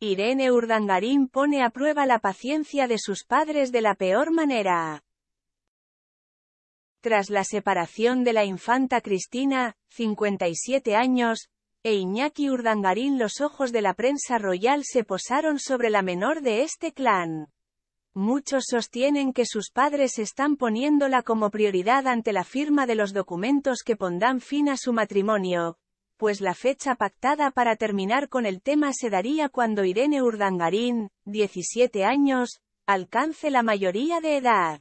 Irene Urdangarín pone a prueba la paciencia de sus padres de la peor manera. Tras la separación de la infanta Cristina, 57 años, e Iñaki Urdangarín, los ojos de la prensa royal se posaron sobre la menor de este clan. Muchos sostienen que sus padres están poniéndola como prioridad ante la firma de los documentos que pondrán fin a su matrimonio, pues la fecha pactada para terminar con el tema se daría cuando Irene Urdangarín, 17 años, alcance la mayoría de edad.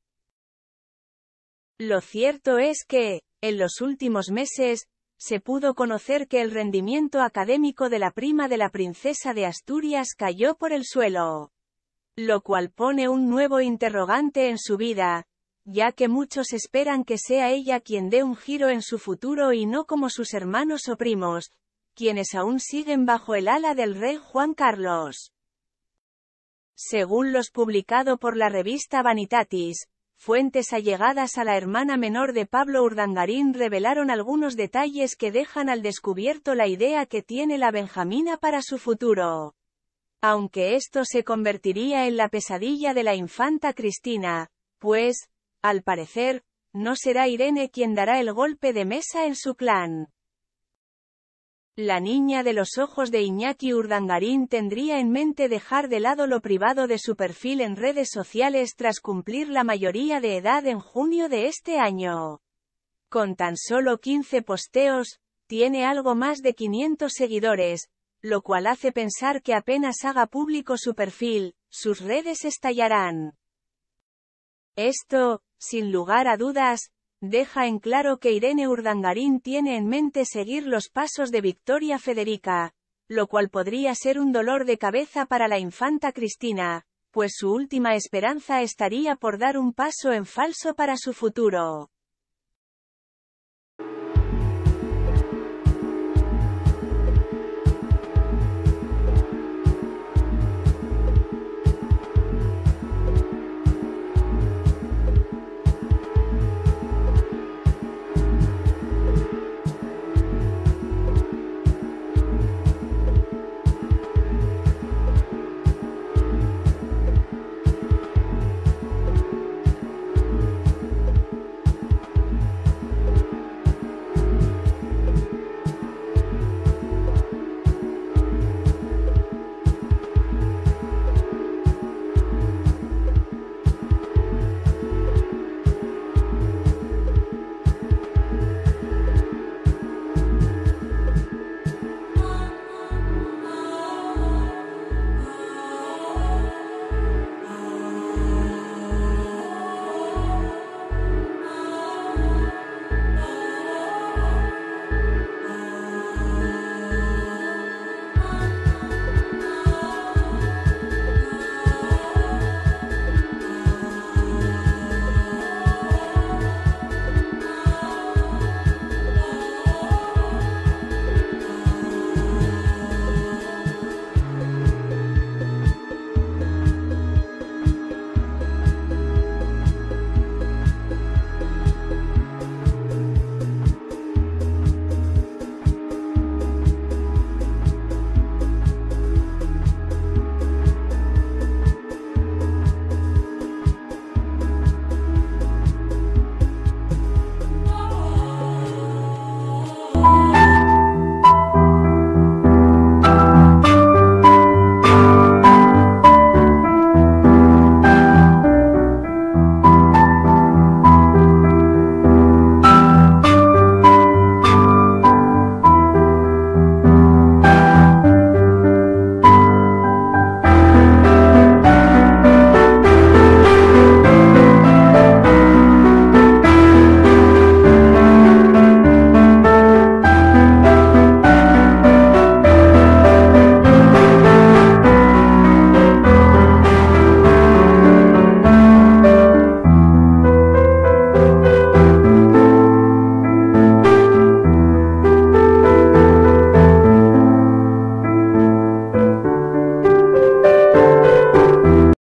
Lo cierto es que, en los últimos meses, se pudo conocer que el rendimiento académico de la prima de la princesa de Asturias cayó por el suelo. Lo cual pone un nuevo interrogante en su vida, ya que muchos esperan que sea ella quien dé un giro en su futuro y no como sus hermanos o primos, quienes aún siguen bajo el ala del rey Juan Carlos. Según los publicado por la revista Vanitatis, fuentes allegadas a la hermana menor de Pablo Urdangarín revelaron algunos detalles que dejan al descubierto la idea que tiene la benjamina para su futuro. Aunque esto se convertiría en la pesadilla de la infanta Cristina, pues, al parecer, no será Irene quien dará el golpe de mesa en su clan. La niña de los ojos de Iñaki Urdangarín tendría en mente dejar de lado lo privado de su perfil en redes sociales tras cumplir la mayoría de edad en junio de este año. Con tan solo 15 posteos, tiene algo más de 500 seguidores, lo cual hace pensar que apenas haga público su perfil, sus redes estallarán. Esto, sin lugar a dudas, deja en claro que Irene Urdangarín tiene en mente seguir los pasos de Victoria Federica, lo cual podría ser un dolor de cabeza para la infanta Cristina, pues su última esperanza estaría por dar un paso en falso para su futuro.